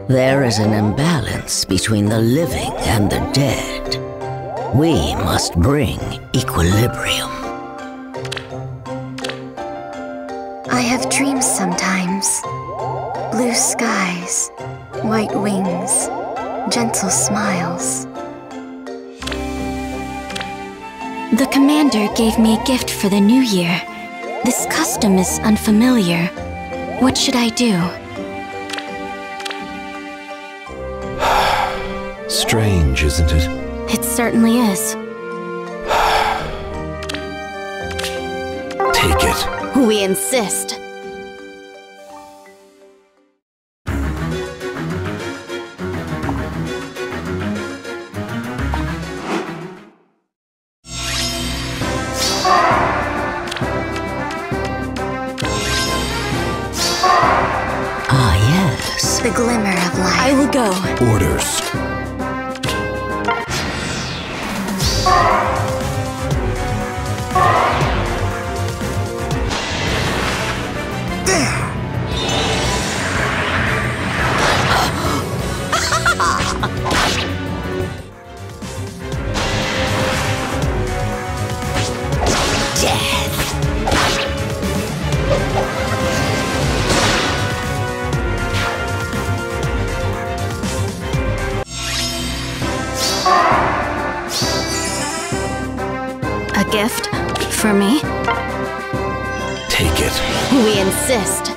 There is an imbalance between the living and the dead. We must bring equilibrium. I have dreams sometimes. Blue skies, white wings, gentle smiles. The commander gave me a gift for the new year. This custom is unfamiliar. What should I do? Strange, isn't it? It certainly is. Take it. We insist. Ah, yes. The glimmer of life. I will go. Orders. A gift for me? Take it. We insist.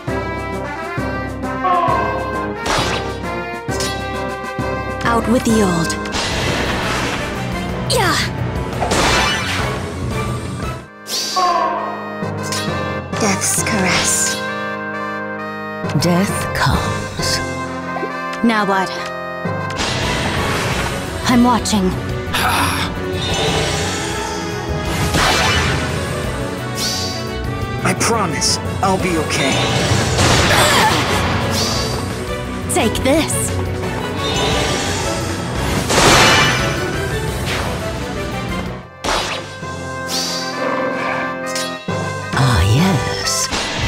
Out with the old. Yeah. Death's caress. Death comes. Now what? I'm watching. I promise, I'll be okay. Take this. Ah, yes.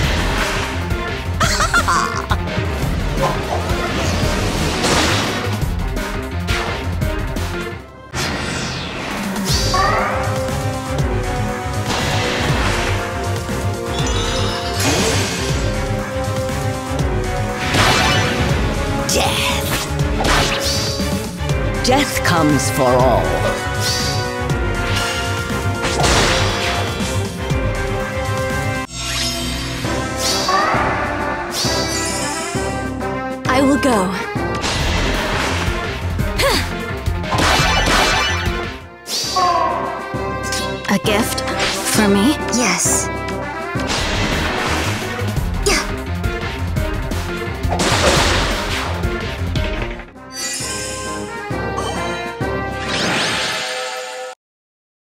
Death comes for all. I will go. A gift for me? Yes.